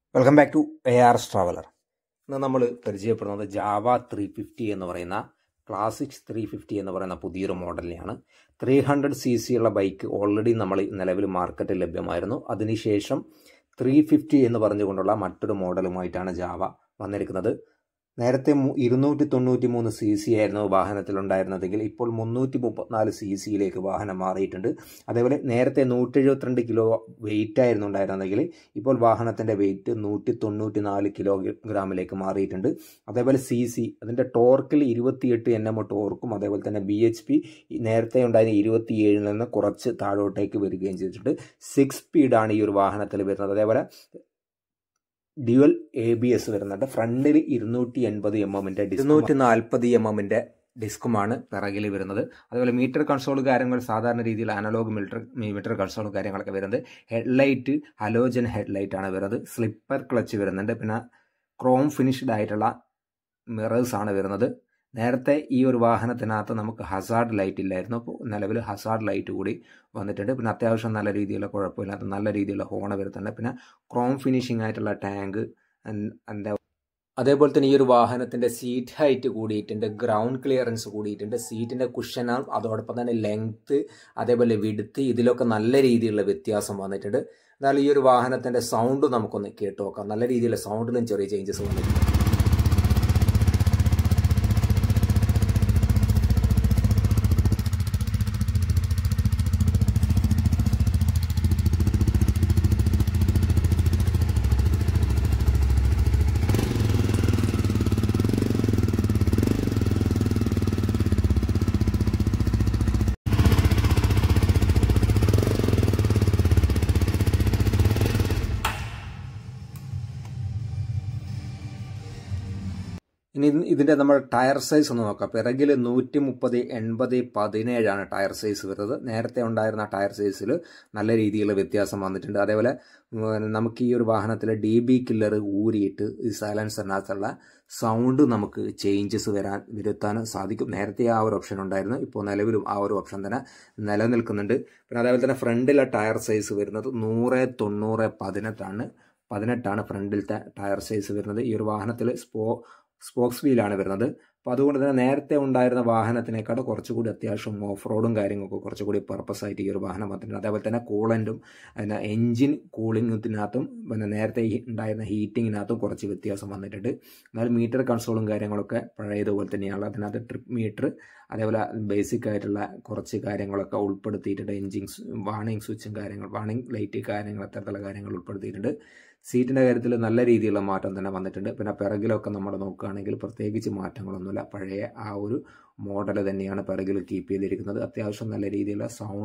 Welcome back to ARS traveller. ഇന്ന് നമ്മൾ പരിചയപ്പെടുന്നത് ജാവ 350 എന്ന് പറയുന്ന ക്ലാസിക്സ് 350 എന്ന് പറയുന്ന പുതിയൊരു മോഡലിനെയാണ്. 300cc ഉള്ള ബൈക്ക് ഓൾറെഡി നമ്മൾ നിലവിൽ മാർക്കറ്റിൽ ലഭ്യമായിരുന്നു. അതിനുശേഷം 350 എന്ന് പറഞ്ഞുകൊണ്ടുള്ള മറ്റൊരു മോഡലുമായിട്ടാണ് ജാവ വന്നിരിക്കുന്നത്. നേരത്തെ 293cc ആയിരുന്നു വാഹനത്തിലുണ്ടായിരുന്നതെങ്കിൽ ഇപ്പോൾ 334cc വാഹനം മാറിയിട്ടുണ്ട്. അതേപോലെ നേരത്തെ 172 കിലോ വെയിറ്റ് ആയിരുന്നു ഉണ്ടായിരുന്നെങ്കിൽ ഇപ്പോൾ വാഹനത്തിൻ്റെ വെയിറ്റ് 194 കിലോഗ്രാമിലേക്ക് മാറിയിട്ടുണ്ട്. അതേപോലെ CC അതിൻ്റെ ടോർക്കിൽ 28 Nm ടോർക്കും അതേപോലെ തന്നെ BHP നേരത്തെ ഉണ്ടായിരുന്ന 27 നിന്ന് കുറച്ച് താഴോട്ടേക്ക് വരികയും ചെയ്തിട്ടുണ്ട്. 6 സ്പീഡാണ് ഈ ഒരു വാഹനത്തിൽ വരുന്നത്. അതേപോലെ ഡ്യുവൽ ABS വരുന്നുണ്ട്. ഫ്രണ്ടിൽ 280 mm 240 mm ഡിസ്കുമാണ് പിറകിൽ വരുന്നത്. അതുപോലെ മീറ്റർ കൺസോൾ കാര്യങ്ങൾ സാധാരണ രീതിയിൽ അനലോഗ് മീറ്റർ കൺസോൾ കാര്യങ്ങളൊക്കെ വരുന്നത്. ഹെഡ്ലൈറ്റ് ഹലോജൻ ഹെഡ്ലൈറ്റ് ആണ് വരുന്നത്. സ്ലിപ്പർ ക്ലച്ച് വരുന്നുണ്ട്. പിന്നെ ക്രോം ഫിനിഷ്ഡ് ആയിട്ടുള്ള മിറേഴ്സ് ആണ് വരുന്നത്. നേരത്തെ ഈ ഒരു വാഹനത്തിനകത്ത് നമുക്ക് ഹസാർഡ് ലൈറ്റ് ഇല്ലായിരുന്നു. അപ്പോൾ നിലവിൽ ഹസാർഡ് ലൈറ്റ് കൂടി വന്നിട്ടുണ്ട്. പിന്നെ അത്യാവശ്യം നല്ല രീതിയിലുള്ള കുഴപ്പമില്ലാത്ത നല്ല രീതിയിലുള്ള ഹോൺ വരുന്നുണ്ട്. പിന്നെ ക്രോം ഫിനിഷിംഗ് ആയിട്ടുള്ള ടാങ്ക് അതേപോലെ തന്നെ ഈ ഒരു വാഹനത്തിൻ്റെ സീറ്റ് ഹൈറ്റ് കൂടിയിട്ടുണ്ട്, ഗ്രൗണ്ട് ക്ലിയറൻസ് കൂടിയിട്ടുണ്ട്, സീറ്റിൻ്റെ കുഷനും അതോടൊപ്പം തന്നെ ലെങ്ത്ത് അതേപോലെ വിഡ്ത്ത് ഇതിലൊക്കെ നല്ല രീതിയിലുള്ള വ്യത്യാസം വന്നിട്ടുണ്ട്. എന്നാൽ ഈ ഒരു വാഹനത്തിൻ്റെ സൗണ്ട് നമുക്കൊന്ന് കേട്ട് നോക്കാം. നല്ല രീതിയിലുള്ള സൗണ്ടിലും ചെറിയ ചേഞ്ചസ് വന്നിട്ടുണ്ട്. ഇനി ഇതിൻ്റെ നമ്മൾ ടയർ സൈസ് ഒന്ന് നോക്കാം. പിറകിൽ 130, 80, 17 ടയർ സൈസ് വരുന്നത്. നേരത്തെ ഉണ്ടായിരുന്ന ടയർ സൈസിൽ നല്ല രീതിയിലുള്ള വ്യത്യാസം വന്നിട്ടുണ്ട്. അതേപോലെ നമുക്ക് ഈ ഒരു വാഹനത്തിൽ DB കില്ലർ ഊരിയിട്ട് ഈ സൈലൻസറിനകത്തുള്ള സൗണ്ട് നമുക്ക് ചേഞ്ചസ് വരുത്താൻ സാധിക്കും. നേരത്തെ ആ ഒരു ഓപ്ഷൻ ഉണ്ടായിരുന്നു. ഇപ്പോൾ നിലവിലും ആ ഒരു ഓപ്ഷൻ തന്നെ നിലനിൽക്കുന്നുണ്ട്. പിന്നെ അതേപോലെ തന്നെ ഫ്രണ്ടിലെ ടയർ സൈസ് വരുന്നത് 100, 90, 18 ഫ്രണ്ടിലത്തെ ടയർ സൈസ് വരുന്നത്. ഈ ഒരു വാഹനത്തിൽ സ്പോക്സ് വീലാണ് വരുന്നത്. അപ്പോൾ അതുകൊണ്ട് തന്നെ നേരത്തെ ഉണ്ടായിരുന്ന വാഹനത്തിനേക്കാൾ കുറച്ചുകൂടി അത്യാവശ്യം ഓഫ് റോഡും കാര്യങ്ങളൊക്കെ കുറച്ചുകൂടി പർപ്പസ് ആയിട്ട് ഈ ഒരു വാഹനം വന്നിട്ടുണ്ട്. അതേപോലെ തന്നെ കൂളൻറ്റും പിന്നെ എൻജിൻ കൂളിങ്ങിനകത്തും പിന്നെ നേരത്തെ ഉണ്ടായിരുന്ന ഹീറ്റിങ്ങിനകത്തും കുറച്ച് വ്യത്യാസം വന്നിട്ടുണ്ട്. എന്നാൽ മീറ്റർ കൺസോളും കാര്യങ്ങളൊക്കെ പഴയതുപോലെ തന്നെയാണ്. അതിനകത്ത് ട്രിപ്പ് മീറ്റർ അതേപോലെ ബേസിക് ആയിട്ടുള്ള കുറച്ച് കാര്യങ്ങളൊക്കെ ഉൾപ്പെടുത്തിയിട്ടുണ്ട്. എൻജിൻ വാണിംഗ് സ്വിച്ചും വാണിംഗ് ലൈറ്റ് കാര്യങ്ങൾ അത്തരത്തിലുള്ള കാര്യങ്ങൾ ഉൾപ്പെടുത്തിയിട്ടുണ്ട്. സീറ്റിൻ്റെ കാര്യത്തിൽ നല്ല രീതിയിലുള്ള മാറ്റം തന്നെ വന്നിട്ടുണ്ട്. പിന്നെ പിറകിലൊക്കെ നമ്മൾ നോക്കുകയാണെങ്കിൽ പ്രത്യേകിച്ച് മാറ്റങ്ങളൊന്നുമില്ല. പഴയ ആ ഒരു മോഡൽ തന്നെയാണ് പിറകിൽ കീപ്പ് ചെയ്തിരിക്കുന്നത്. അത്യാവശ്യം നല്ല രീതിയിലുള്ള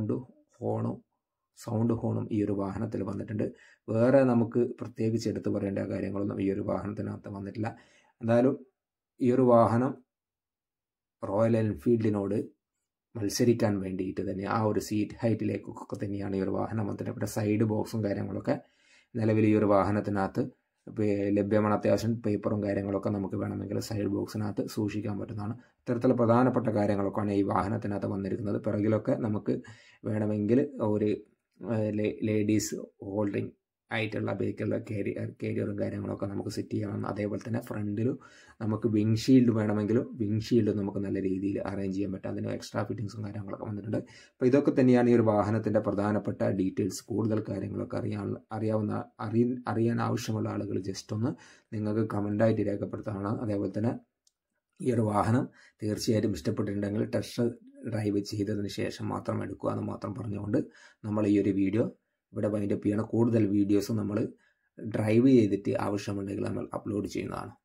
സൗണ്ട് ഹോണും ഈ ഒരു വാഹനത്തിൽ വന്നിട്ടുണ്ട്. വേറെ നമുക്ക് പ്രത്യേകിച്ച് എടുത്തു പറയേണ്ട കാര്യങ്ങളൊന്നും ഈ ഒരു വാഹനത്തിനകത്ത് വന്നിട്ടില്ല. എന്തായാലും ഈ ഒരു വാഹനം റോയൽ എൻഫീൽഡിനോട് മത്സരിക്കാൻ വേണ്ടിയിട്ട് തന്നെ ആ ഒരു സീറ്റ് ഹൈറ്റിലേക്കൊക്കെ തന്നെയാണ് ഈ ഒരു വാഹനം വന്നിട്ട്. പിന്നെ സൈഡ് ബോക്സും കാര്യങ്ങളൊക്കെ നിലവിൽ ഈ ഒരു വാഹനത്തിനകത്ത് ലഭ്യമാണ്. അത്യാവശ്യം പേപ്പറും കാര്യങ്ങളൊക്കെ നമുക്ക് വേണമെങ്കിൽ സൈഡ് ബോക്സിനകത്ത് സൂക്ഷിക്കാൻ പറ്റുന്നതാണ്. ഇത്തരത്തിലുള്ള പ്രധാനപ്പെട്ട കാര്യങ്ങളൊക്കെയാണ് ഈ വാഹനത്തിനകത്ത് വന്നിരിക്കുന്നത്. പിറകിലൊക്കെ നമുക്ക് വേണമെങ്കിൽ ഒരു ലേഡീസ് ഹോൾഡിംഗ് ആയിട്ടുള്ള ബേക്കുള്ള കാരിയറും കാര്യങ്ങളൊക്കെ നമുക്ക് സെറ്റ് ചെയ്യണം. അതേപോലെ തന്നെ ഫ്രണ്ടിലും നമുക്ക് വിൻഷീൽഡ് വേണമെങ്കിലും വിൻഷീൽഡ് നമുക്ക് നല്ല രീതിയിൽ അറേഞ്ച് ചെയ്യാൻ പറ്റും. അതിന് എക്സ്ട്രാ ഫിറ്റിങ്സും കാര്യങ്ങളൊക്കെ വന്നിട്ടുണ്ട്. അപ്പോൾ ഇതൊക്കെ തന്നെയാണ് ഈ ഒരു വാഹനത്തിൻ്റെ പ്രധാനപ്പെട്ട ഡീറ്റെയിൽസ്. കൂടുതൽ കാര്യങ്ങളൊക്കെ അറിയാൻ ആവശ്യമുള്ള ആളുകൾ ജസ്റ്റ് ഒന്ന് നിങ്ങൾക്ക് കമൻ്റായിട്ട് രേഖപ്പെടുത്താനാണ്. അതേപോലെ തന്നെ ഈ ഒരു വാഹനം തീർച്ചയായിട്ടും ഇഷ്ടപ്പെട്ടിട്ടുണ്ടെങ്കിൽ ടെസ്റ്റ് ഡ്രൈവ് ചെയ്തതിന് ശേഷം മാത്രം എടുക്കുക എന്ന് മാത്രം പറഞ്ഞുകൊണ്ട് നമ്മൾ ഈ ഒരു വീഡിയോ ഇവിടെ വൈൻഡപ്പ് ചെയ്യണം. കൂടുതൽ വീഡിയോസ് നമ്മൾ ഡ്രൈവ് ചെയ്തിട്ട് ആവശ്യമുണ്ടെങ്കിൽ നമ്മൾ അപ്ലോഡ് ചെയ്യുന്നതാണ്.